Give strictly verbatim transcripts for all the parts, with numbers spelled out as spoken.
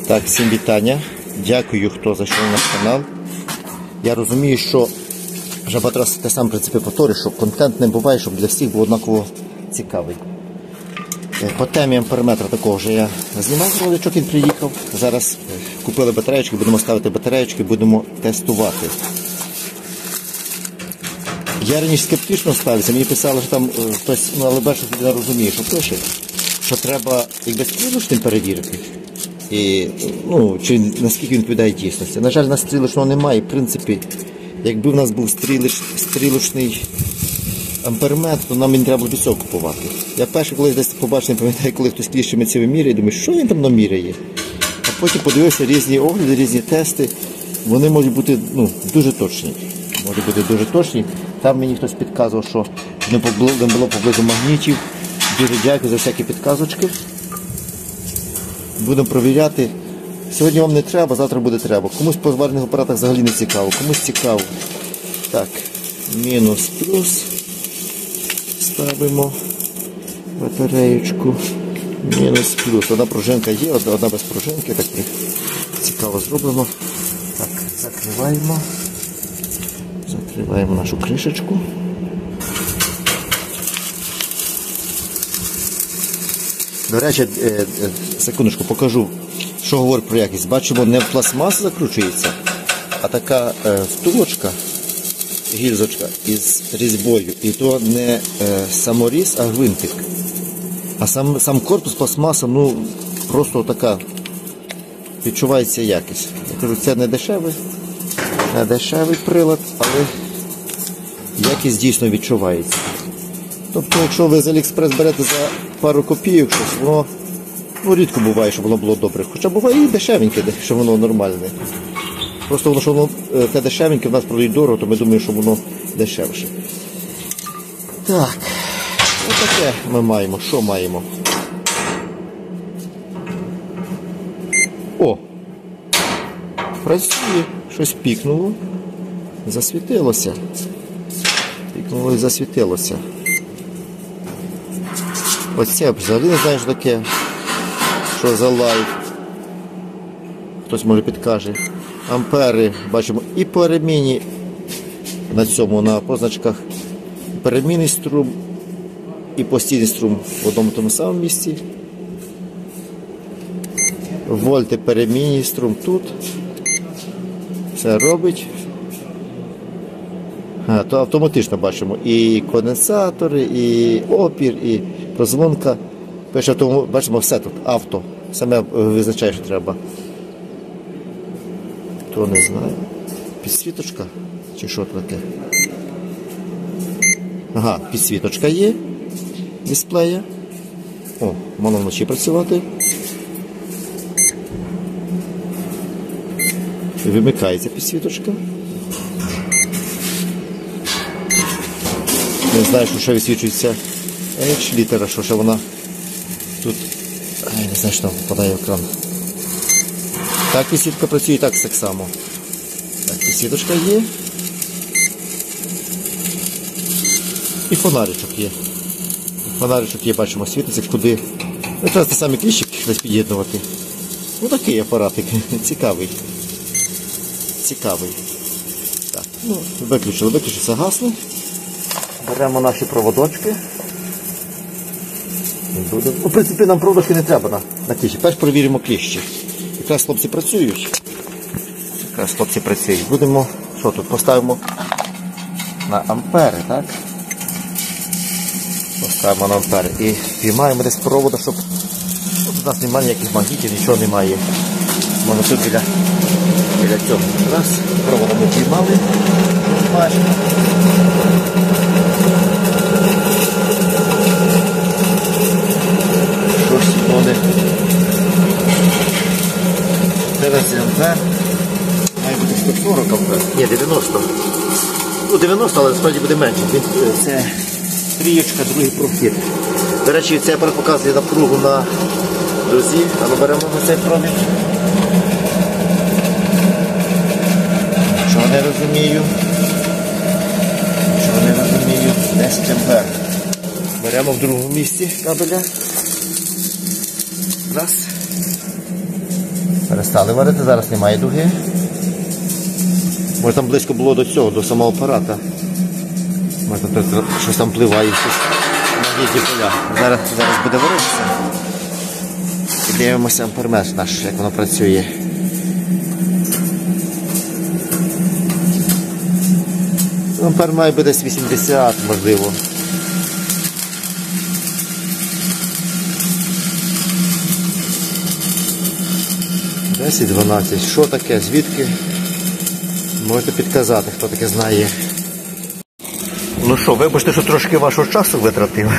Так, всім вітання. Дякую, хто зайшов на наш канал. Я розумію, що вже багато раз те саме принципі повторюю, що контент не буває, щоб для всіх був однаково цікавий. По темі амперметра такого вже я знімав роличок, він приїхав. Зараз купили батареєчки, будемо ставити батареєчки, будемо тестувати. Я раніше скептично ставився, мені писали, що там хтось, ну але бачу, що не розуміє, що пише, що треба якби стрілочним перевірити. І, ну, чи наскільки він відповідає дійсності. На жаль, на стрілочного немає. В принципі, якби в нас був стрілоч, стрілочний амперметр, то нам він треба було цього купувати. Я перше колись десь побачив, не пам'ятаю, коли хтось кліщами це виміряє, думаю, що він там наміряє. А потім подивився різні огляди, різні тести. Вони можуть бути ну, дуже точні. Можуть бути дуже точні. Там мені хтось підказував, що не було поблизу магнітів. Дуже дякую за всякі підказочки. Будемо провіряти. Сьогодні вам не треба, завтра буде треба. Комусь по зварних апаратах взагалі не цікаво, комусь цікаво. Так, мінус, плюс. Ставимо батареєчку. Мінус, плюс. Одна пружинка є, одна без пружинки. Так цікаво зробимо. Так, закриваємо. Закриваємо нашу кришечку. До речі, секундочку, покажу, що говорить про якість. Бачимо, не пластмаса закручується, а така е, втулочка, гільзочка із різьбою. І то не е, саморіз, а гвинтик. А сам, сам корпус пластмаса, ну, просто така, відчувається якість. Я кажу, це не дешевий, не дешевий прилад, але якість дійсно відчувається. Тобто, якщо ви з Аліекспрес берете за пару копійок, щось, воно ну, рідко буває, щоб воно було добре. Хоча буває і дешевеньке, що воно нормальне. Просто воно, що воно те дешевеньке, в нас продають дорого, то ми думаємо, що воно дешевше. Так, отаке ми маємо. Що маємо? О! Працює. Щось пікнуло. Засвітилося. Пікнуло і засвітилося. Оце взагалі не знаю, що таке, що за лайт. Хтось може підкаже. Ампери бачимо і по ремені на цьому, на позначках. Перемінний струм і постійний струм в одному тому самому місці. Вольти, перемінний струм тут. Все робить. А, то автоматично бачимо і конденсатори, і опір, і прозвонка. Пише, бачимо, все тут, авто. Саме визначає, що треба. То не знаю. Підсвіточка? Чи що таке? Ага, підсвіточка є. Дисплея. О, мало вночі працювати. Вимикається підсвіточка. Не знаю, що ще висвічується H літера, що ще вона тут, ай, не знаю, що там попадає в екран. Так, підсвітка працює і так, так само. Так, підсвіточка є. І фонаричок є. Фонаричок є, бачимо, світиться, куди. Ну, треба самі кліщик десь під'єднувати. Ну, такий апаратик, цікавий. Цікавий. Так, ну, виключили, виключиться, гасне. Беремо наші проводочки. У принципі, нам проводочки не треба на, на кліщі. Перш перевіримо кліщі. Якраз хлопці працюють. Якраз хлопці працюють. Будемо, що тут, поставимо на ампери, так? Поставимо на ампери. І піймаємо десь провода, щоб тут у нас немає ніяких магнітів, нічого немає. Можна тут біля, біля цього. Раз, провода ми піймали. Бачимо. тридцять ампер. Має бути сто сорок ампер. Ні, дев'яносто. Ну, дев'яносто, але справді буде менше. Це трієчка, другий прохід. До речі, цей апарат показує напругу на дозі. А ми беремо на цей промір. Чого не розумію? Чого не розумію? десять ампер. Беремо в другому місці кабеля. Раз. Перестали варити, зараз немає дуги. Може там близько було до цього, до самого апарата. Може там щось там пливає, щось магнітні поля. Зараз, зараз буде варитися. І дивимося амперметр наш, як воно працює. Ампер має бути десь вісімдесят, можливо. десять дванадцять. Що таке? Звідки? Можете підказати, хто таке знає. Ну що, вибачте, що трошки вашого часу витратив.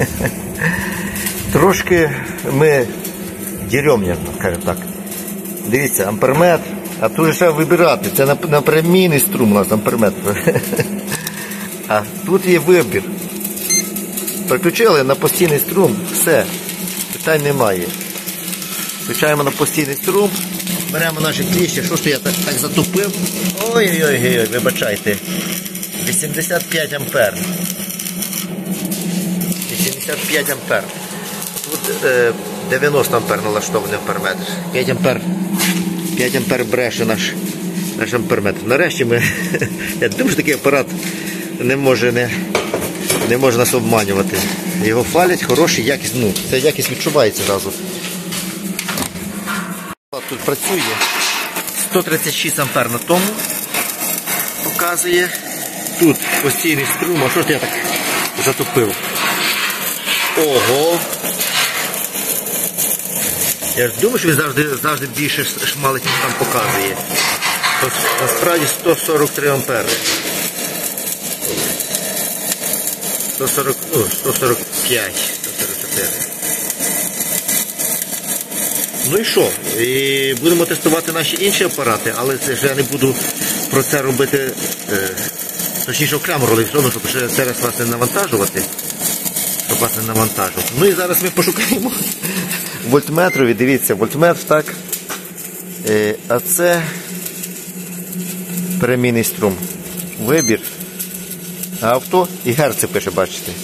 Трошки ми дерьомня, скажімо так. Дивіться, амперметр, а тут же треба вибирати. Це напрямінний струм у нас амперметр. А тут є вибір. Переключили на постійний струм, все, питань немає. Включаємо на постійний струм, беремо наші кліщі, що ж то я так, так затупив. Ой-ой-ой, вибачайте. вісімдесят п'ять ампер. вісімдесят п'ять ампер. Тут е, дев'яносто ампер налаштований амперметр. п'ять ампер. п'ять ампер бреше наш, наш амперметр. Нарешті ми, я думаю, що такий апарат не може, не, не може нас обманювати. Його фалять, хороший, якість, ну, ця якість відчувається зразу. Тут працює сто тридцять шість ампер на тому показує. Тут постійний струм, а що ж я так затопив? Ого! Я ж думаю, що він завжди, завжди більше шмалить, ніж там показує. Насправді сто сорок три ампери. сто сорок, о, сто сорок п'ять, сто сорок чотири. Ну і що? І будемо тестувати наші інші апарати, але це ж я не буду про це робити, е, точніше окремо ролик, щоб ще зараз вас не навантажувати. Щоб вас не навантажувати. Ну і зараз ми пошукаємо вольтметрові, дивіться, вольтметр, так. Е, а це перемінний струм. Вибір. Авто і герци пише, бачите.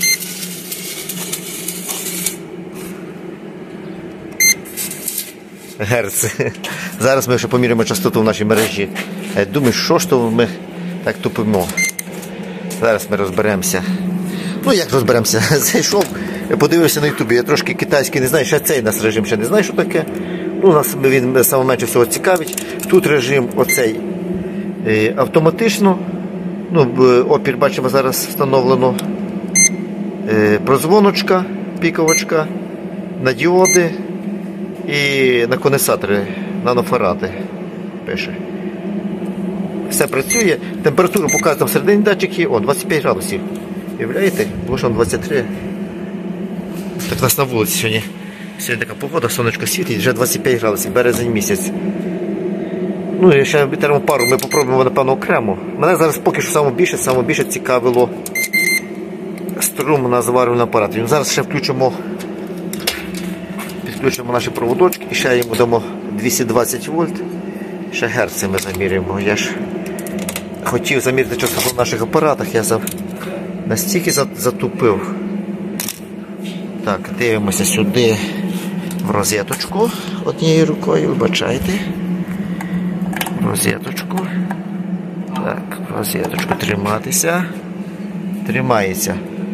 Герци. Зараз ми ще поміряємо частоту в нашій мережі. Я думаю, що ж то ми так тупимо. Зараз ми розберемося. Ну як розберемося? Зайшов, подивився на ютубі. Я трошки китайський не знаю, ще цей нас режим ще не знаю, що таке. Ну, нас він саме менше всього цікавить. Тут режим оцей е, автоматично. Ну, опір бачимо зараз встановлено. Е, прозвоночка, піковочка, на діоди і на конденсатори, нанофаради пише. Все працює. Температуру показує там всередині датчики, о, двадцять п'ять градусів. Уявляєте? Було ж двадцять три. Так у нас на вулиці сьогодні. Сьогодні така погода, сонечко світить, вже двадцять п'ять градусів, березень місяць. Ну і ще термопару ми попробуємо, напевно, окремо. Мене зараз поки що саме більше, саме більше цікавило струм на заварювальний апарат. Ну, зараз ще включимо, підключимо наші проводочки і ще йому дамо двісті двадцять вольт. Ще герци ми замірюємо. Я ж хотів заміряти частоту в наших апаратах, я за... настільки затупив. Так, дивимося сюди в розеточку однією рукою, вибачайте. В розеточку. Так, в розеточку триматися. Тримається.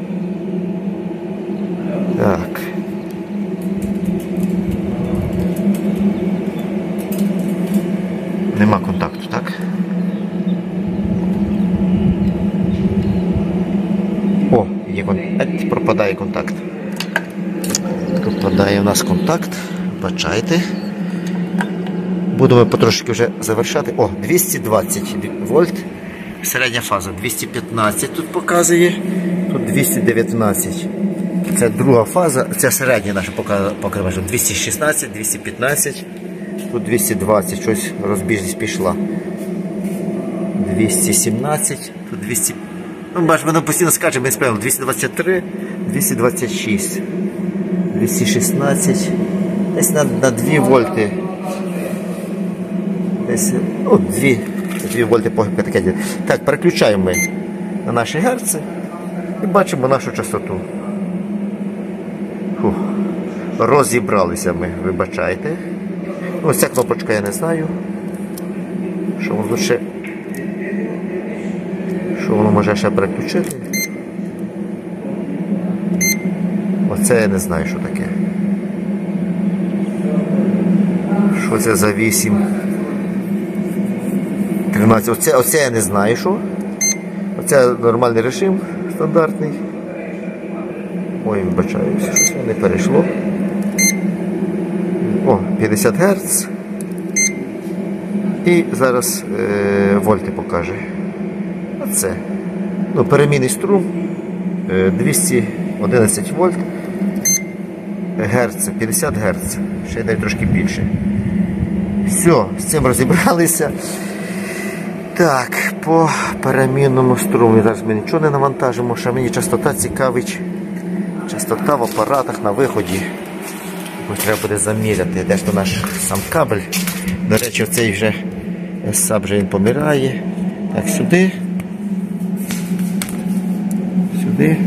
Так. Нема контакту, так? О, є контакт. Пропадає контакт. Пропадає у нас контакт. Бачайте. Будемо потрошки вже завершати. О, двісті двадцять вольт. Середня фаза двісті п'ятнадцять тут показує. Тут двісті дев'ятнадцять. Це друга фаза. Це середня наша покривача. двісті шістнадцять, двісті п'ятнадцять. Тут двісті двадцять. Щось розбіжність пішла. двісті сімнадцять. Тут двісті. Ну, бачимо, ми постійно скачемо, ми справимо. двісті двадцять три, двісті двадцять шість. двісті шістнадцять. Десь на, на два вольти. Десь, ну, дві, дві вольти похибка таке. Так, переключаємо ми на наші герци і бачимо нашу частоту. Фух. Розібралися ми, вибачайте. Ось ця кнопочка я не знаю. Що воно лише. Що воно може ще переключити. Оце я не знаю, що таке. Що це за вісім? тринадцять. Оце, оце я не знаю, що. Оце нормальний режим, стандартний. Ой, вибачаюся, щось не перейшло. О, п'ятдесят герц. І зараз е, вольти покаже. Оце. Ну, перемінний струм. Е, двісті одинадцять вольт. Герц, п'ятдесят герц. Ще й навіть трошки більше. Все, з цим розібралися. Так, по перемінному струму. Зараз ми нічого не навантажимо, що мені частота цікавить. Частота в апаратах на виході. Ось треба буде заміряти. Де ж то наш сам кабель. До речі, цей вже саб вже він помирає. Так, сюди. Сюди.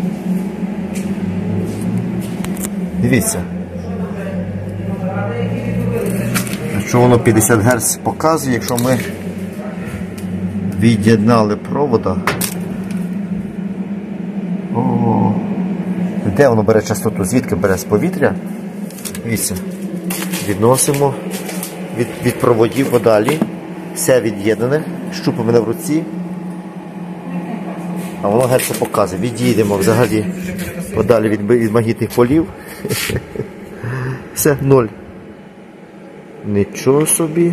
Дивіться. Що воно п'ятдесят герц показує, якщо ми від'єднали провода. О, де воно бере частоту? Звідки бере? З повітря? Дивіться. Відносимо від, від проводів подалі. Все від'єднане. Щупи мене в руці. А воно герце показує. Від'їдемо взагалі подалі від, від магнітних полів. Все, ноль. Нічого собі.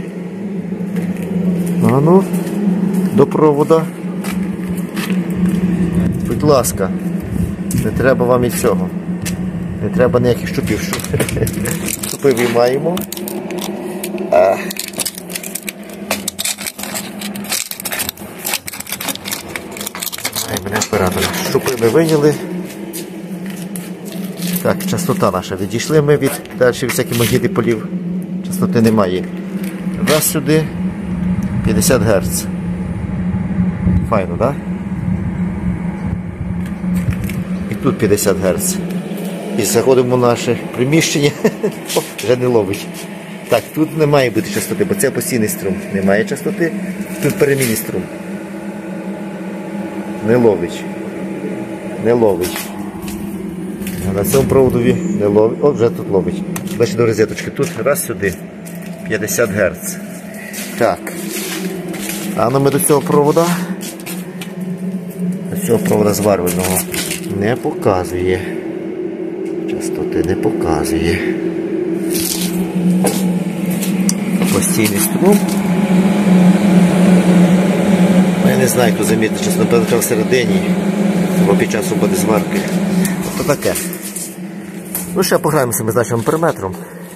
А ну, до провода. Будь ласка, не треба вам і цього. Не треба ніяких щупів. Щупи виймаємо. А. Ай, мене оператор. Щупи ми вийняли. Так, частота наша. Відійшли ми від далі всяких магнітних полів. Частоти немає. Раз сюди. п'ятдесят герц. Файно, так? Да? І тут п'ятдесят герц. І заходимо в наше приміщення. О, вже не ловить. Так, тут не має бути частоти, бо це постійний струм. Немає частоти. Тут перемінний струм. Не ловить. Не ловить. А на цьому проводові не ловить. О, вже тут ловить. Значить до розеточки. Тут раз сюди. п'ятдесят герц. Так. А ну ми до цього провода. До цього провода зварювального не показує. Частоти не показує. Постійний струм. Я не знаю, хто замітить, частота всередині, або під час роботи зварки. Ото таке. Ну, ще пограємося ми з нашим амперметром.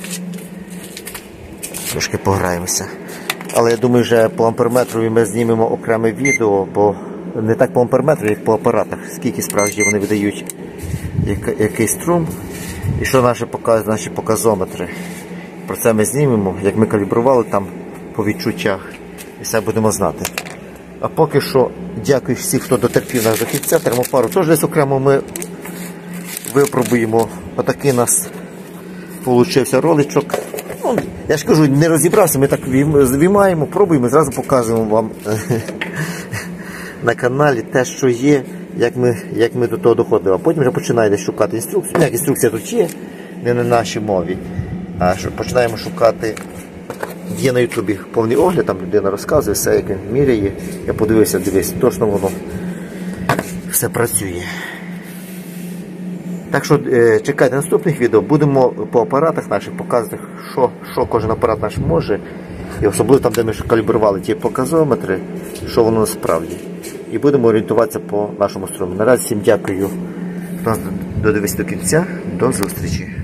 Трошки пограємося. Але я думаю, вже по амперметру ми знімемо окреме відео, бо не так по амперметру, як по апаратах. Скільки справді вони видають який струм і що наші показують наші показометри. Про це ми знімемо, як ми калібрували там по відчуттях. І все будемо знати. А поки що, дякую всім, хто дотерпів нас до кінця. Термопару теж десь окремо ми випробуємо. Отакий у нас получився роличок. Ну, я ж кажу, не розібрався, ми так виймаємо, пробуємо, зразу показуємо вам на каналі те, що є, як ми, як ми до того доходили. А потім вже починаєте шукати інструкцію. Як інструкція тут є, не на нашій мові. А що починаємо шукати. Є на ютубі повний огляд, там людина розказує все, як він міряє. Я подивився, дивись, точно воно все працює. Так що е, чекайте наступних відео, будемо по апаратах наших показувати, що, що кожен апарат наш може. І особливо там, де ми калібрували ті показометри, що воно насправді. І будемо орієнтуватися по нашому струму. Наразі всім дякую, хто додивився до кінця. До зустрічі.